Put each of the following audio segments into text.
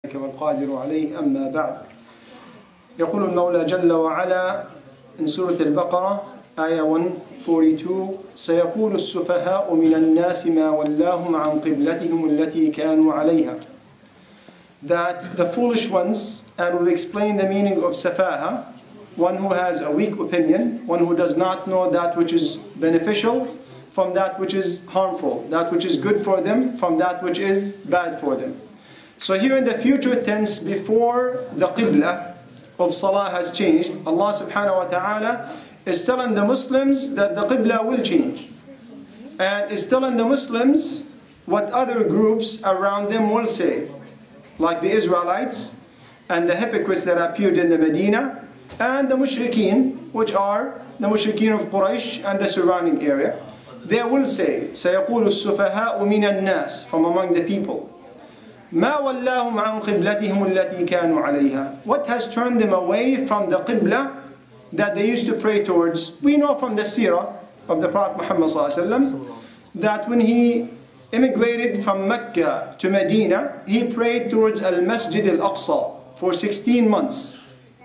والقادر عليه أما بعد. يقول المولى جل وعلا in Surah Al-Baqarah آية 142 سيقول السفهاء من الناس ما ولاهم عن قبلتهم التي كانوا عليها, that the foolish ones, and we've explained the meaning of safaha, one who has a weak opinion, one who does not know that which is beneficial from that which is harmful, that which is good for them from that which is bad for them. So here in the future tense, before the qibla of salah has changed, Allah subhanahu wa ta'ala is telling the Muslims that the qibla will change, and is telling the Muslims what other groups around them will say, like the Israelites and the hypocrites that appeared in the Medina, and the mushrikeen, which are the mushrikeen of Quraysh and the surrounding area. They will say, سيقول السفهاء من الناس, from among the people, ما ولاهم عن قبلتهم التي كانوا عليها. What has turned them away from the qibla that they used to pray towards? We know from the seerah of the Prophet Muhammad ﷺ that when he immigrated from Mecca to Medina, he prayed towards Al-Masjid Al-Aqsa for 16 months.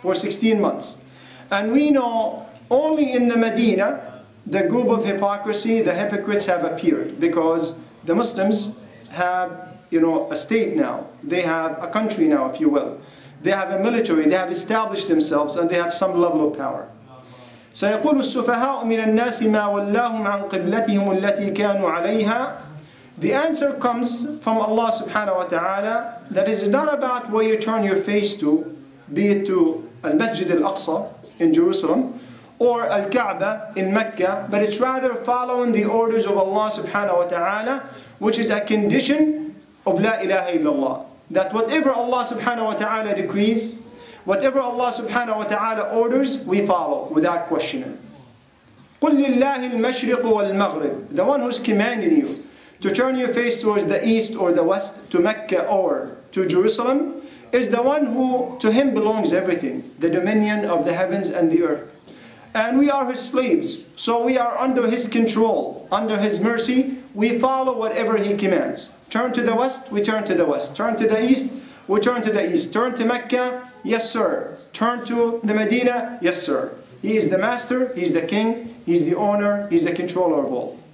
And we know only in the Medina the group of hypocrisy, the hypocrites have appeared, because the Muslims have, a state now. They have a country now, if you will. They have a military, they have established themselves, and they have some level of power. سيقول السفهاء من الناس ما ولاهم عن قبلتهم التي كانوا عليها. The answer comes from Allah subhanahu wa ta'ala that it is not about where you turn your face to, be it to Al-Masjid Al-Aqsa in Jerusalem or Al-Kaaba in Mecca, but it's rather following the orders of Allah subhanahu wa ta'ala, which is a condition of La ilaha illallah. That whatever Allah subhanahu wa ta'ala decrees, whatever Allah subhanahu wa ta'ala orders, we follow without questioning. قُلْ لِلَّهِ الْمَشْرِقُ وَالْمَغْرِبُ. The one who's commanding you to turn your face towards the east or the west, to Mecca or to Jerusalem, is the one who, to him belongs everything, the dominion of the heavens and the earth. And we are his slaves, so we are under his control, under his mercy. We follow whatever he commands. Turn to the west, we turn to the west. Turn to the east, we turn to the east. Turn to Mecca, yes sir. Turn to the Medina, yes sir. He is the master, he's the king, he's the owner, he's the controller of all.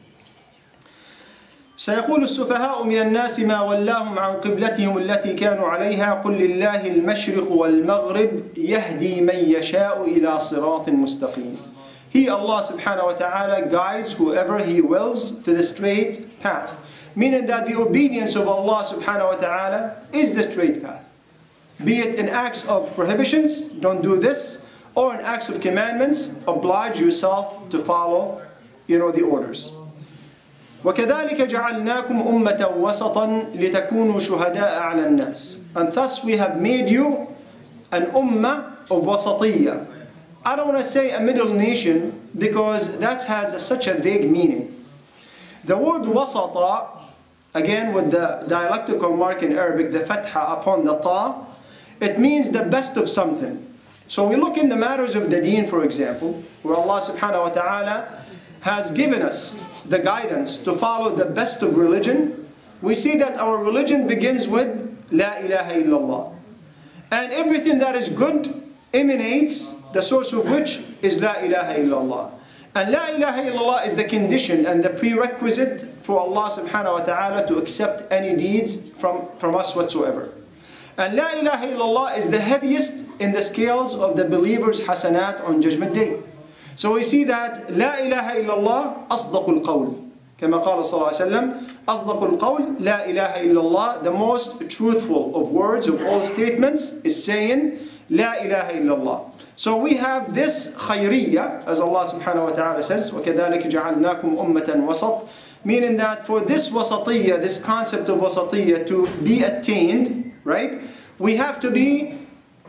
سيقول السفهاء من الناس ما ولاهم عن قبلتهم التي كانوا عليها قل لله المشرق والمغرب يهدي من يشاء إلى صراط مستقيم. He, Allah subhanahu wa ta'ala, guides whoever He wills to the straight path. Meaning that the obedience of Allah subhanahu wa ta'ala is the straight path. Be it in acts of prohibitions, don't do this, or in acts of commandments, oblige yourself to follow, the orders. وَكَذَلِكَ جَعَلْنَاكُمْ أُمَّةً وَسَطًا لِتَكُونُوا شُهَدَاءَ عَلَى النَّاسِ. And thus we have made you an ummah of wasatiyya. I don't want to say a middle nation, because that has such a vague meaning. The word wasata, again with the dialectical mark in Arabic, the fatha upon the ta, it means the best of something. So we look in the matters of the deen, for example, where Allah subhanahu wa ta'ala has given us the guidance to follow the best of religion. We see that our religion begins with La ilaha illallah. And everything that is good emanates, the source of which is La ilaha illallah. And La ilaha illallah is the condition and the prerequisite for Allah subhanahu wa ta'ala to accept any deeds from us whatsoever. And La ilaha illallah is the heaviest in the scales of the believers' hasanat on Judgment Day. So we see that La ilaha illallah أصدق القول. كما قال صلى الله عليه وسلم أصدق القول لا إله إلا الله. The most truthful of words, of all statements, is saying La ilaha illallah. So we have this khayriyya, as Allah subhanahu wa ta'ala says, وَكَذَلِكَ جَعَلْنَاكُمْ أُمَّةً وَسَطًا. Meaning that for this wasatiyya, this concept of wasatiyya to be attained, right, we have to be,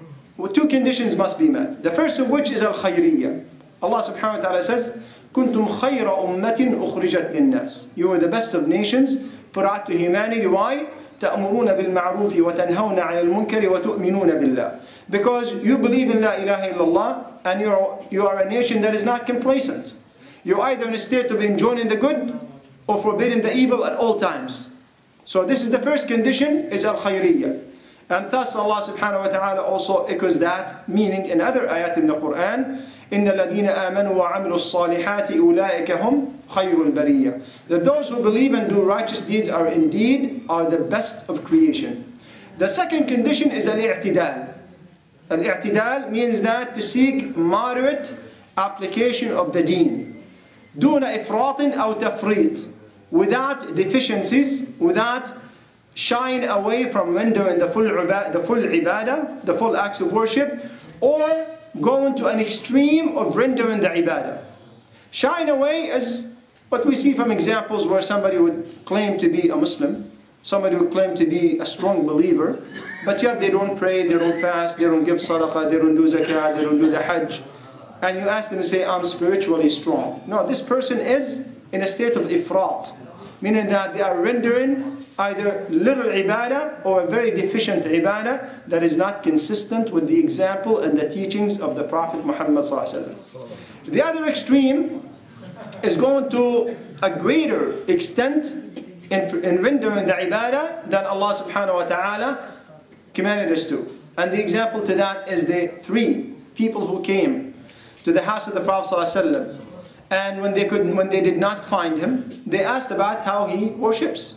two conditions must be met. The first of which is al-khayriyya. Allah subhanahu wa ta'ala says, كُنْتُمْ خَيْرَ أُمَّةٍ أُخْرِجَتْ لِلنَّاسِ. You are the best of nations put out to humanity. Why? تَأْمُرُونَ بِالْمَعْرُوفِ وَتَنْهَوْنَ عَنِ الْمُنْكَرِ وَتُؤْمِنُونَ بِاللَّهِ. Because you believe in La ilaha illallah, and you are a nation that is not complacent. You're either in a state of enjoying the good or forbidding the evil at all times. So this is the first condition, is al-khayriyya. And thus Allah subhanahu wa ta'ala also echoes that meaning in other ayat in the Quran. إِنَّ الَّذِينَ آمَنُوا وَعَمِلُوا الصَّالِحَاتِ أُولَٰئِكَ هُمْ خَيْرُ الْبَرِيَّةِ. That those who believe and do righteous deeds are the best of creation. The second condition is al-i'tidal. Al-i'tidal means that to seek moderate application of the deen. دون إفراط أو تفريط. Without deficiencies, without shying away from rendering the full ibadah, the full acts of worship, or going to an extreme of rendering the ibadah. Shying away is what we see from examples where somebody would claim to be a Muslim, somebody would claim to be a strong believer, but yet they don't pray, they don't fast, they don't give sadaqah, they don't do zakah, they don't do the hajj. And you ask them to say, I'm spiritually strong. No, this person is in a state of ifrat, meaning that they are rendering either little ibadah or a very deficient ibadah that is not consistent with the example and the teachings of the Prophet Muhammad ﷺ. The other extreme is going to a greater extent in rendering the ibadah than Allah subhanahu wa ta'ala commanded us to. And the example to that is the three people who came to the house of the Prophet ﷺ. And when they did not find him, they asked about how he worships.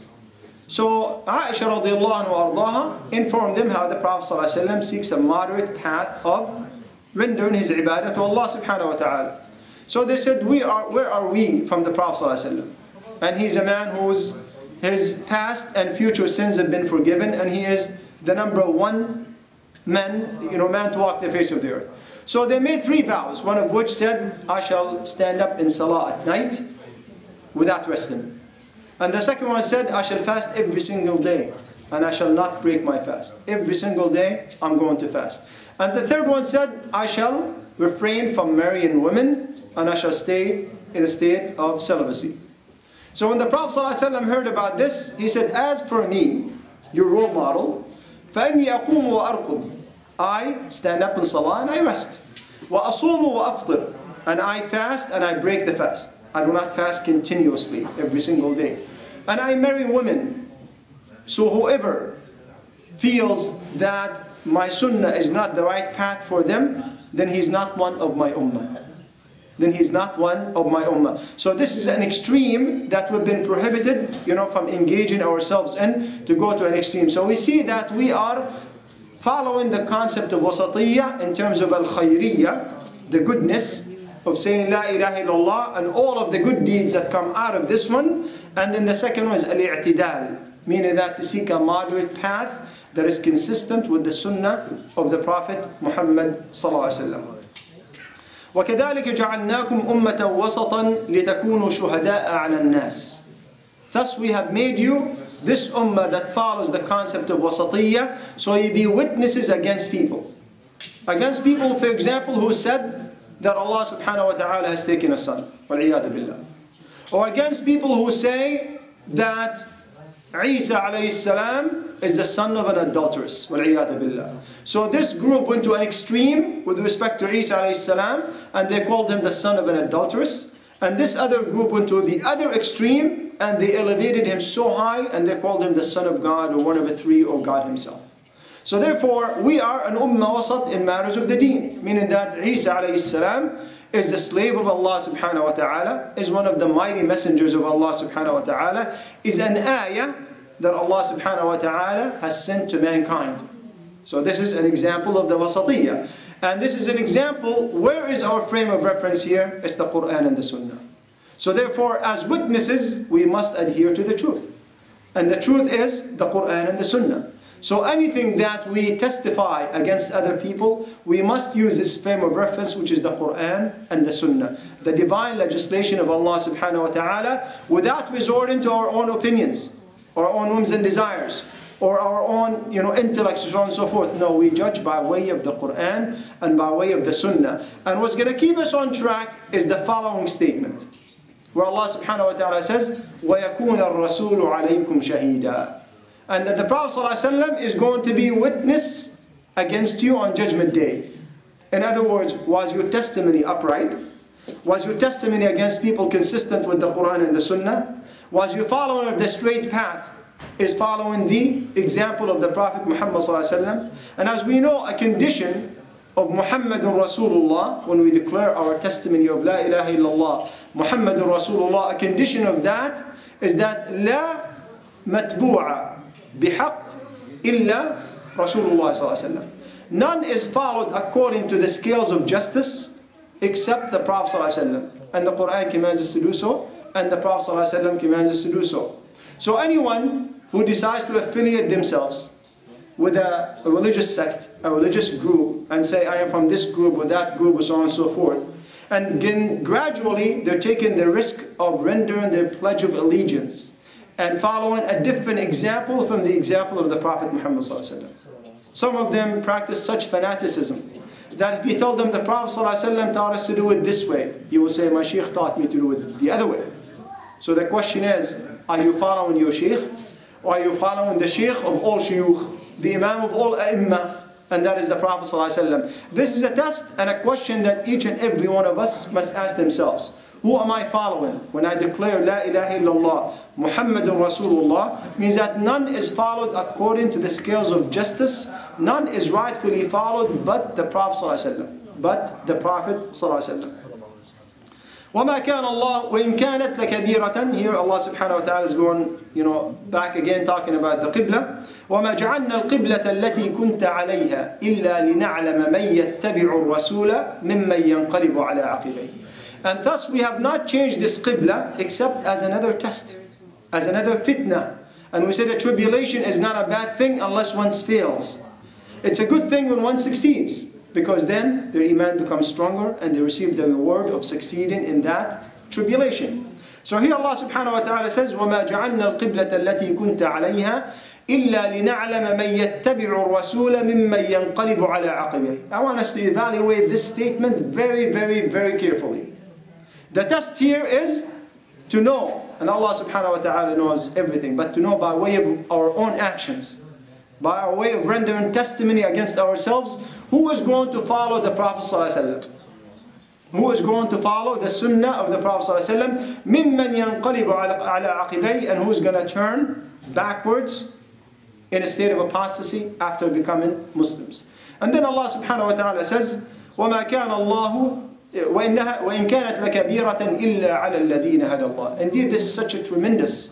So Aisha radiallahu anha informed them how the Prophet ﷺ seeks a moderate path of rendering his ibadah to Allah subhanahu wa ta'ala. So they said, where are we from the Prophet ﷺ? And he's a man his past and future sins have been forgiven, and he is the number one man to walk the face of the earth. So they made three vows, one of which said, I shall stand up in salah at night without resting. And the second one said, I shall fast every single day, and I shall not break my fast. Every single day, I'm going to fast. And the third one said, I shall refrain from marrying women, and I shall stay in a state of celibacy. So when the Prophet ﷺ heard about this, he said, as for me, your role model, فَإِنِّي أَقُومُ وَأَرْقُدُ. I stand up in salah and I rest. وَأَصُومُ وَأَفْطِرُ. And I fast and I break the fast. I do not fast continuously every single day. And I marry women. So whoever feels that my sunnah is not the right path for them, then he's not one of my ummah. Then he's not one of my ummah. So this is an extreme that we've been prohibited, from engaging ourselves in, to go to an extreme. So we see that we are following the concept of wasatiyya in terms of al-khayriyya, the goodness of saying La ilaha illallah and all of the good deeds that come out of this one. And then the second one is al-i'tidal, meaning that to seek a moderate path that is consistent with the sunnah of the Prophet Muhammad sallallahu alaihi wasallam. وَكَذَلِكَ جَعَلْنَاكُمْ أُمَّةً وَسَطًا لِتَكُونُوا شُهَدَاءَ عَلَى النَّاسِ. Thus we have made you this ummah that follows the concept of wasatiyya, so you be witnesses against people. Against people, for example, who said that Allah subhanahu wa ta'ala has taken a son. وَالْعِيَاذُ بِاللَّهِ. Or against people who say that Isa alayhi salam is the son of an adulteress. وَالْعِيَاذُ بِاللَّهِ. So this group went to an extreme with respect to Isa alayhi salam, and they called him the son of an adulteress. And this other group went to the other extreme, and they elevated him so high, and they called him the son of God, or one of the three, or God himself. So therefore, we are an ummah wasat in matters of the deen, meaning that Isa alayhi salam is the slave of Allah subhanahu wa ta'ala, is one of the mighty messengers of Allah subhanahu wa ta'ala, is an ayah that Allah subhanahu wa ta'ala has sent to mankind. So this is an example of the wasatiyya. And this is an example, where is our frame of reference here? It's the Quran and the Sunnah. So therefore, as witnesses, we must adhere to the truth. And the truth is the Quran and the Sunnah. So anything that we testify against other people, we must use this frame of reference, which is the Quran and the Sunnah. The divine legislation of Allah subhanahu wa ta'ala, without resorting to our own opinions, our own whims and desires, or our own intellects, so on and so forth. No, we judge by way of the Quran and by way of the Sunnah. And what's going to keep us on track is the following statement, where Allah subhanahu wa ta'ala says, وَيَكُونَ الرَّسُولُ عَلَيْكُمْ شَهِيدًا. And that the Prophet ﷺ is going to be witness against you on Judgment Day. In other words, was your testimony upright? Was your testimony against people consistent with the Quran and the Sunnah? Was your following of the straight path is following the example of the Prophet Muhammad ﷺ. And as we know, a condition of Muhammadun Rasulullah, when we declare our testimony of La ilaha illallah, Muhammadun Rasulullah, a condition of that is that La matbu'a bihaq illa Rasulullah ﷺ. None is followed according to the scales of justice except the Prophet ﷺ. And the Quran commands us to do so, and the Prophet ﷺ commands us to do so. So anyone who decides to affiliate themselves with a religious sect, a religious group, and say, I am from this group or that group, or so on and so forth, and then gradually they're taking the risk of rendering their pledge of allegiance and following a different example from the example of the Prophet Muhammad ﷺ. Some of them practice such fanaticism that if you told them the Prophet ﷺ taught us to do it this way, he will say, my Shaykh taught me to do it the other way. So the question is, are you following your Shaykh, or are you following the Shaykh of all Shuyukh, the Imam of all A'immah, and that is the Prophet ﷺ? This is a test and a question that each and every one of us must ask themselves. Who am I following? When I declare La ilaha illallah, Muhammadun Rasulullah, means that none is followed according to the scales of justice. None is rightfully followed but the Prophet ﷺ. But the Prophet ﷺ. وَمَا كَانَ اللَّهُ وَإِنْ كَانَتْ لَكَبِيرَةً. Here Allah subhanahu wa ta'ala is going, back again talking about the Qibla. وَمَا جَعَلْنَا الْقِبْلَةَ الَّتِي كُنْتَ عَلَيْهَا إِلَّا لِنَعْلَمَ مَنْ يَتَّبِعُ الرَّسُولَ مِمَّنْ يَنْقَلِبُ عَلَى عَقِبَيْهِ. And thus we have not changed this Qibla except as another test, as another fitna. And we said that tribulation is not a bad thing unless one fails. It's a good thing when one succeeds, because then their iman becomes stronger and they receive the reward of succeeding in that tribulation. So here Allah subhanahu wa ta'ala says, وَمَا جَعَلْنَا الْقِبْلَةَ الَّتِي كُنْتَ عَلَيْهَا إِلَّا لِنَعْلَمَ مَنْ يَتَّبِعُ الرَّسُولَ مِمَّنْ يَنْقَلِبُ عَلَى عَقِبَيْهِ. I want us to evaluate this statement very, very, very carefully. The test here is to know, and Allah subhanahu wa ta'ala knows everything, but to know by way of our own actions, by our way of rendering testimony against ourselves, who is going to follow the Prophet ﷺ? Who is going to follow the sunnah of the Prophet ﷺ? مِمَّنْ يَنْقَلِبُ عَلَى عَقِبَيْهِ. And who is going to turn backwards in a state of apostasy after becoming Muslims. And then Allah subhanahu wa ta'ala says, وَمَا كَانَ اللَّهُ وَإِنْ كَانَتْ لَكَبِيرَةً إِلَّا عَلَى الَّذِينَ هَدَى اللَّهِ. Indeed, this is such a tremendous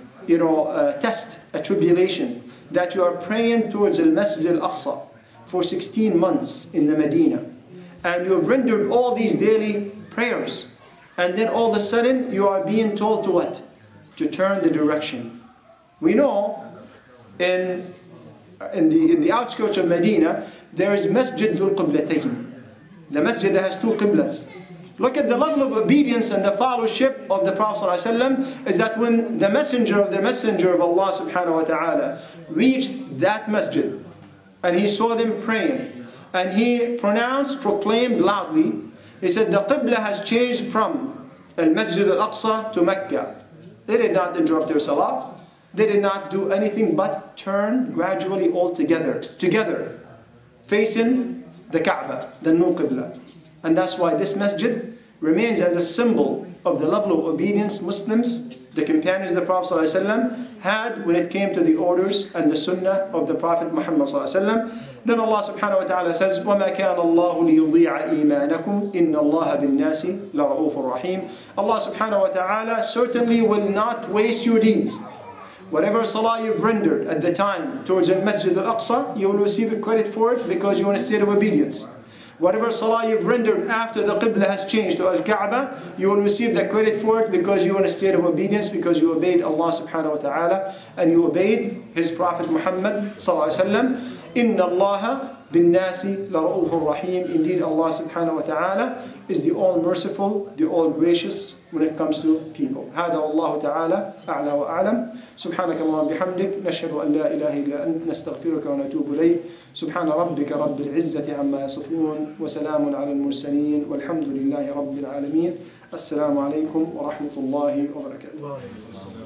test, a tribulation, that you are praying towards al-Masjid al-Aqsa for 16 months in the Medina. And you have rendered all these daily prayers. And then all of a sudden, you are being told to what? To turn the direction. We know in the outskirts of Medina, there is Masjid al-Qiblatayn. The masjid that has two qiblas. Look at the level of obedience and the fellowship of the Prophet ﷺ, is that when the messenger of Allah subhanahu wa ta'ala reached that masjid, and he saw them praying, and he proclaimed loudly, he said, the qibla has changed from al-Masjid al-Aqsa to Mecca. They did not interrupt their salah. They did not do anything but turn gradually all together, facing the Kaaba, the new Qibla. And that's why this masjid remains as a symbol of the level of obedience Muslims, the companions of the Prophet ﷺ, had when it came to the orders and the sunnah of the Prophet Muhammad ﷺ. Then Allah subhanahu wa ta'ala says, وَمَا كَانَ اللَّهُ لِيُضِيعَ إِيمَانَكُمْ إِنَّ اللَّهَ بِالنَّاسِ لَرَؤُوفٌ رَحِيمٌ. Allah subhanahu wa ta'ala certainly will not waste your deeds. Whatever salah you've rendered at the time towards al-Masjid al-Aqsa, you will receive credit for it because you're in a state of obedience. Whatever salah you've rendered after the Qibla has changed to Al-Kaaba, you will receive the credit for it because you're in a state of obedience, because you obeyed Allah subhanahu wa ta'ala and you obeyed His Prophet Muhammad sallallahu alayhi wa sallam. Inna Allah bin-nasi la-ra'ufur rahim. Indeed, Allah subhanahu wa ta'ala is the all-merciful, the all-gracious when it comes to people. هذا والله تعالى أعلى وأعلم. سبحانك اللهم بحمدك نشهد أن لا إله إلا أنت نستغفرك ونتوب إليك. سبحان ربك رب العزة عما يصفون وسلام على المرسلين والحمد لله رب العالمين. السلام عليكم ورحمة الله وبركاته.